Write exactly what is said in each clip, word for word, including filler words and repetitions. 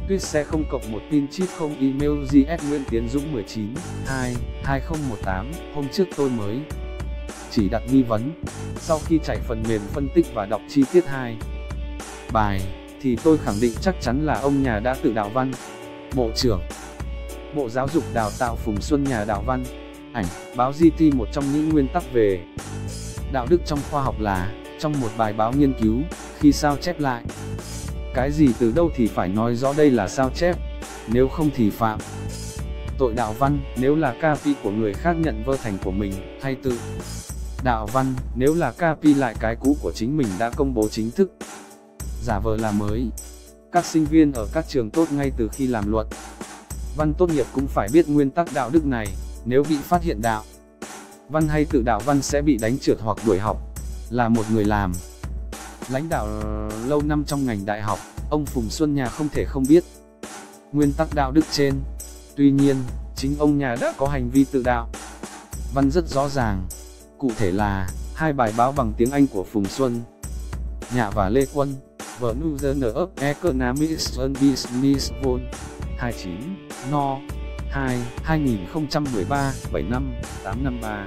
Tuyết sẽ không cộng một tin chip không email giê ét Nguyễn Tiến Dũng mười chín, hai, hai không một tám. Hôm trước tôi mới chỉ đặt nghi vấn. Sau khi chạy phần mềm phân tích và đọc chi tiết hai bài, thì tôi khẳng định chắc chắn là ông nhà đã tự đạo văn. Bộ trưởng Bộ Giáo dục Đào tạo Phùng Xuân Nhà đạo văn. Ảnh, báo giê tê. Một trong những nguyên tắc về đạo đức trong khoa học là, trong một bài báo nghiên cứu, khi sao chép lại cái gì từ đâu thì phải nói rõ đây là sao chép, nếu không thì phạm tội đạo văn, nếu là copy của người khác nhận vơ thành của mình, hay tự đạo văn, nếu là copy lại cái cũ của chính mình đã công bố chính thức, giả vờ là mới. Các sinh viên ở các trường tốt ngay từ khi làm luận văn tốt nghiệp cũng phải biết nguyên tắc đạo đức này, nếu bị phát hiện đạo văn hay tự đạo văn sẽ bị đánh trượt hoặc đuổi học. Là một người làm lãnh đạo lâu năm trong ngành đại học, ông Phùng Xuân Nhà không thể không biết nguyên tắc đạo đức trên. Tuy nhiên, chính ông Nhà đã có hành vi tự đạo văn rất rõ ràng. Cụ thể là, hai bài báo bằng tiếng Anh của Phùng Xuân Nhà và Lê Quân, The New Journal of Economics and Business Vol. hai mươi chín, No. hai, hai nghìn không trăm mười ba, bảy năm, tám năm ba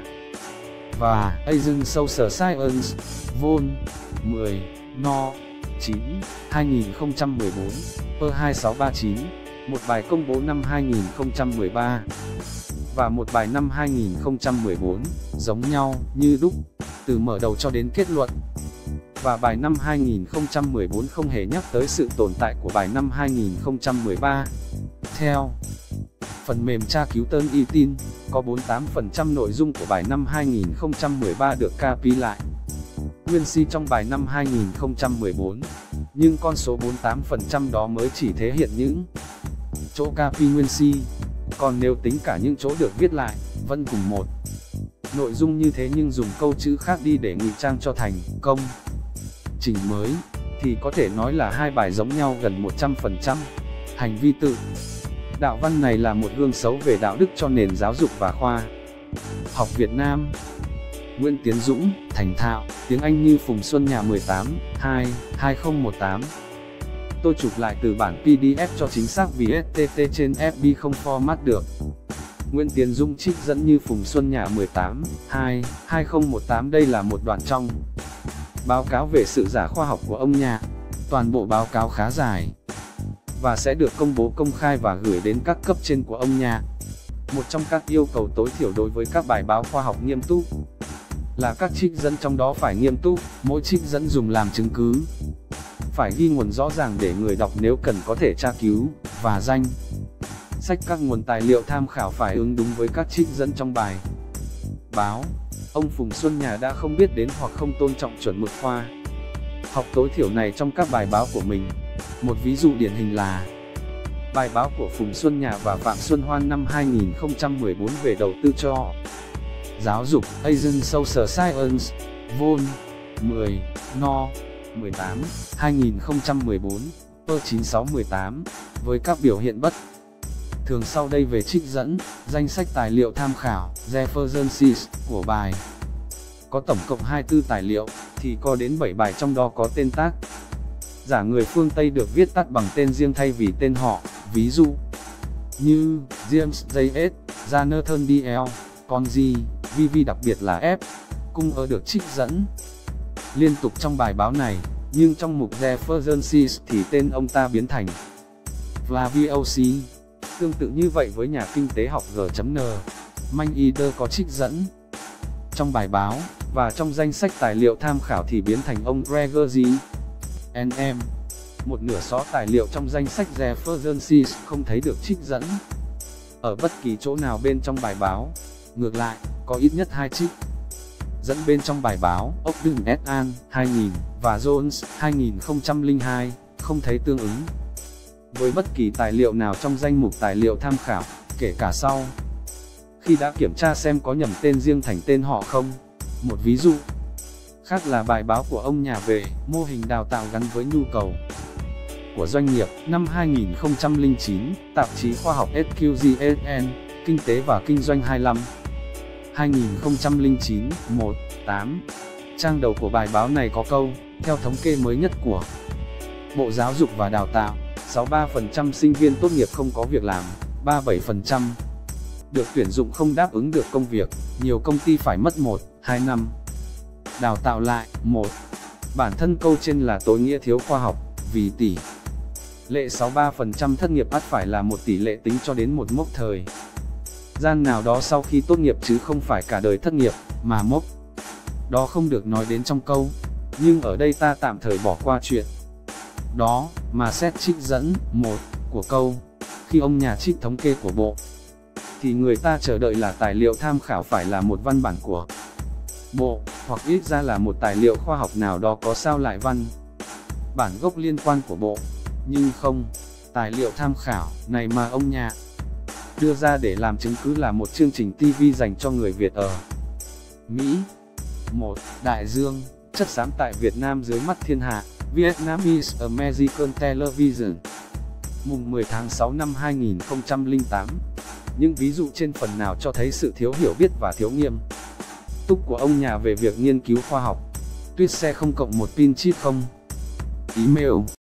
và Asian Social Science Vol. mười, No. chín, hai nghìn không trăm mười bốn, per hai sáu ba chín, một bài công bố năm hai nghìn không trăm mười ba và một bài năm hai nghìn không trăm mười bốn, giống nhau như đúc, từ mở đầu cho đến kết luận. Và bài năm hai nghìn không trăm mười bốn không hề nhắc tới sự tồn tại của bài năm hai nghìn không trăm mười ba. Theo phần mềm tra cứu Turn e tin, có bốn mươi tám phần trăm nội dung của bài năm hai nghìn không trăm mười ba được copy lại nguyên si trong bài năm hai nghìn không trăm mười bốn, nhưng con số bốn mươi tám phần trăm đó mới chỉ thể hiện những chỗ copy nguyên si, còn nếu tính cả những chỗ được viết lại, vẫn cùng một nội dung như thế nhưng dùng câu chữ khác đi để ngụy trang cho thành công trình mới, thì có thể nói là hai bài giống nhau gần một trăm phần trăm. Hành vi tự đạo văn này là một gương xấu về đạo đức cho nền giáo dục và khoa học Việt Nam. Nguyễn Tiến Dũng, thành thạo tiếng Anh như Phùng Xuân Nhà mười tám, hai, hai không một tám. Tôi chụp lại từ bản pê đê ép cho chính xác vì ét tê tê trên ép bê không format được. Nguyễn Tiến Dũng trích dẫn như Phùng Xuân Nhà mười tám, hai, hai không một tám. Đây là một đoạn trong báo cáo về sự giả khoa học của ông Nhà. Toàn bộ báo cáo khá dài và sẽ được công bố công khai và gửi đến các cấp trên của ông Nhà. Một trong các yêu cầu tối thiểu đối với các bài báo khoa học nghiêm túc là các trích dẫn trong đó phải nghiêm túc, mỗi trích dẫn dùng làm chứng cứ phải ghi nguồn rõ ràng để người đọc nếu cần có thể tra cứu, và danh sách các nguồn tài liệu tham khảo phải ứng đúng với các trích dẫn trong bài báo. Ông Phùng Xuân Nhà đã không biết đến hoặc không tôn trọng chuẩn mực khoa học tối thiểu này trong các bài báo của mình. Một ví dụ điển hình là bài báo của Phùng Xuân Nhà và Phạm Xuân Hoan năm hai nghìn không trăm mười bốn về đầu tư cho giáo dục, Asian Social Science, Vol. mười, No. mười tám, hai nghìn không trăm mười bốn, per chín sáu một tám, với các biểu hiện bất thường sau đây về trích dẫn. Danh sách tài liệu tham khảo, references, của bài có tổng cộng hai mươi tư tài liệu, thì có đến bảy bài trong đó có tên tác giả người phương Tây được viết tắt bằng tên riêng thay vì tên họ, ví dụ như James J S, Jonathan D L, Ponzi, vê vê, đặc biệt là F. Cung ơ được trích dẫn liên tục trong bài báo này, nhưng trong mục references thì tên ông ta biến thành Flavio C. Tương tự như vậy với nhà kinh tế học G.N. Mann có trích dẫn trong bài báo, và trong danh sách tài liệu tham khảo thì biến thành ông Gregory N M. Một nửa số tài liệu trong danh sách references không thấy được trích dẫn ở bất kỳ chỗ nào bên trong bài báo. Ngược lại, có ít nhất hai trích dẫn bên trong bài báo, Ogden et al. hai nghìn và Jones hai nghìn không trăm lẻ hai, không thấy tương ứng với bất kỳ tài liệu nào trong danh mục tài liệu tham khảo, kể cả sau khi đã kiểm tra xem có nhầm tên riêng thành tên họ không. Một ví dụ khác là bài báo của ông Nhà về mô hình đào tạo gắn với nhu cầu của doanh nghiệp năm hai nghìn không trăm lẻ chín, tạp chí khoa học ét quy giê ét en, Kinh tế và Kinh doanh hai mươi lăm, hai nghìn không trăm lẻ chín, một, tám. Trang đầu của bài báo này có câu, theo thống kê mới nhất của Bộ Giáo dục và Đào tạo, sáu mươi ba phần trăm sinh viên tốt nghiệp không có việc làm, ba mươi bảy phần trăm được tuyển dụng không đáp ứng được công việc, nhiều công ty phải mất một, hai năm đào tạo lại. Một, bản thân câu trên là tối nghĩa thiếu khoa học, vì tỷ lệ sáu mươi ba phần trăm thất nghiệp ắt phải là một tỷ lệ tính cho đến một mốc thời gian nào đó sau khi tốt nghiệp chứ không phải cả đời thất nghiệp, mà mốc đó không được nói đến trong câu. Nhưng ở đây ta tạm thời bỏ qua chuyện đó, mà xét trích dẫn một của câu. Khi ông nhà trích thống kê của Bộ, thì người ta chờ đợi là tài liệu tham khảo phải là một văn bản của Bộ, hoặc ít ra là một tài liệu khoa học nào đó có sao lại văn bản gốc liên quan của Bộ. Nhưng không, tài liệu tham khảo này mà ông nhà đưa ra để làm chứng cứ là một chương trình ti vi dành cho người Việt ở Mỹ. Một, Đại dương, chất xám tại Việt Nam dưới mắt thiên hạ, Vietnamese American Television, mùng mười tháng sáu năm hai nghìn không trăm lẻ tám. Những ví dụ trên phần nào cho thấy sự thiếu hiểu biết và thiếu nghiêm túc của ông nhà về việc nghiên cứu khoa học. Tuyết xe không cộng một pin chip không. Email